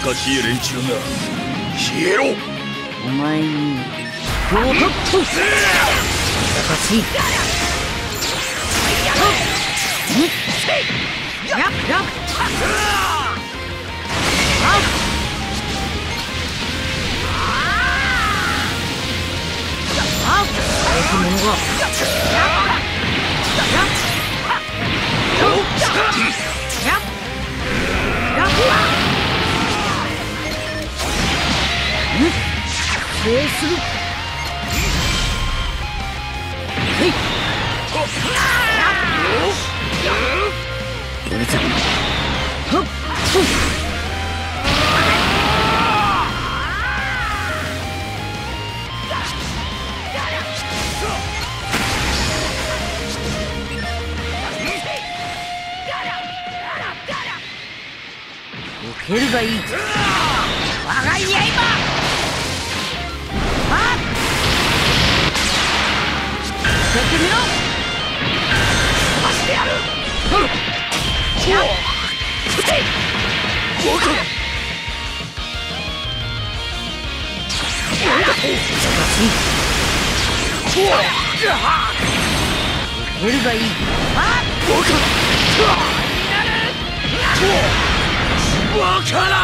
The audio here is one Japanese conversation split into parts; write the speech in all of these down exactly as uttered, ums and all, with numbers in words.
かしい連中が消えろ。 お前に今日とっと難しい。やっやっ制する。これじゃはっ受けるがいい。我が刃やってみろ。飛ばしてやる。受けるがいい。わから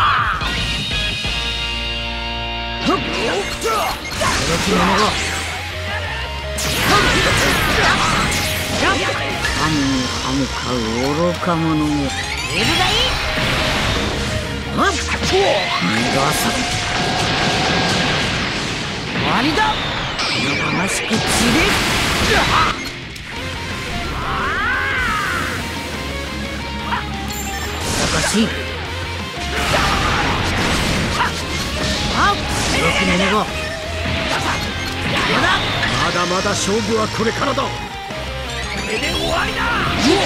ん。驚き者が神に歯向かう愚か者め。エルがいい。あっ逃がさん。終わりだ。やかましく散れ。難しい。あっ驚き者がまだまだ勝負はこれからだ。これで終わりだ。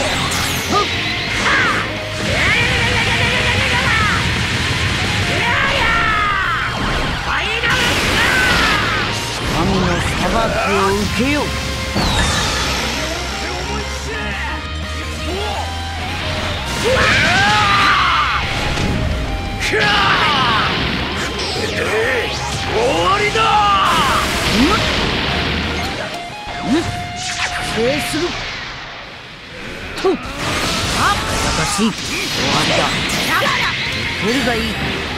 神の裁きを受けよ。これで終わりだ。制する。とっあっしい。終わりだ。受けるがいい。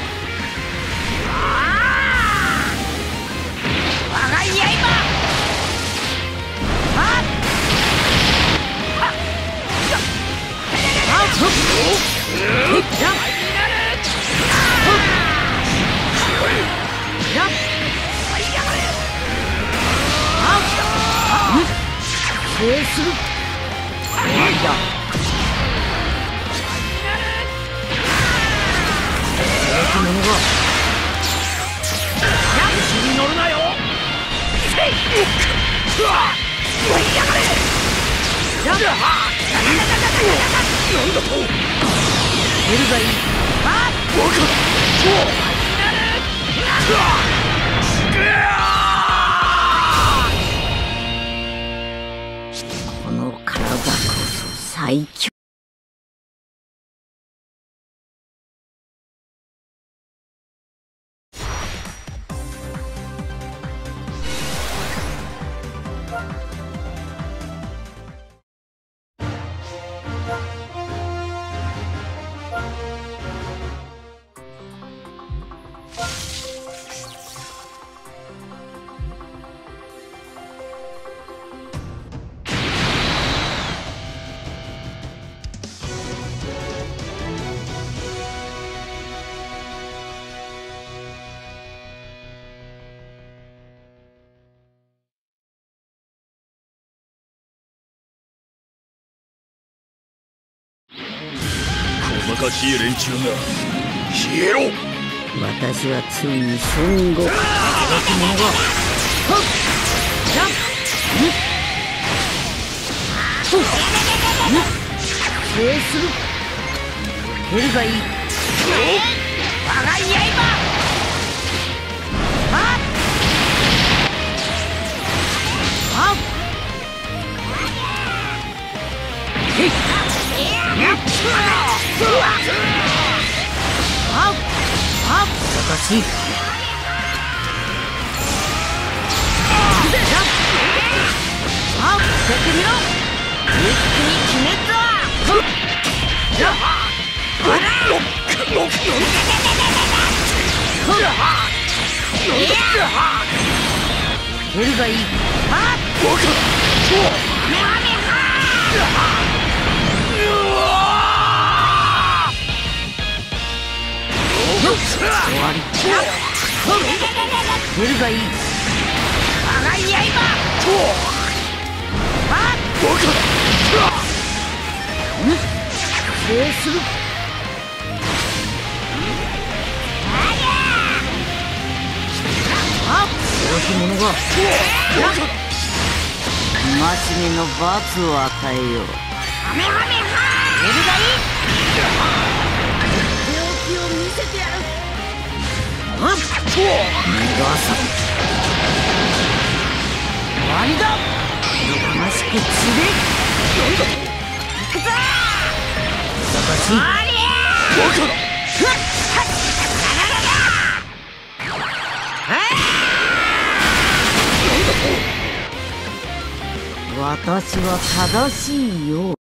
我が刃あっあっ制する。終わりだ。驚き者が調子に乗るなよ。やがれ。なんだと。エルがいい。あっバカ。この体こそ最強。 小賢しい連中が消えろ。 私はついに孫悟空。驚き者がはっジャンプ制する。受けるがいい。我が刃はっはっへいやっはっしい。さあ、やってみろ。一気に決めた。出るがいい。あっ、終わり。出るがいい。長い刃。あっ、制する。あっ、殺し者が。戒めの罰を与えよう。ハメハメハー。出るがいい。手置きを見せてやる。あっ、逃がさん。終わりだ。悲しく散れ。行くぞ。難しい。私は正しいよ。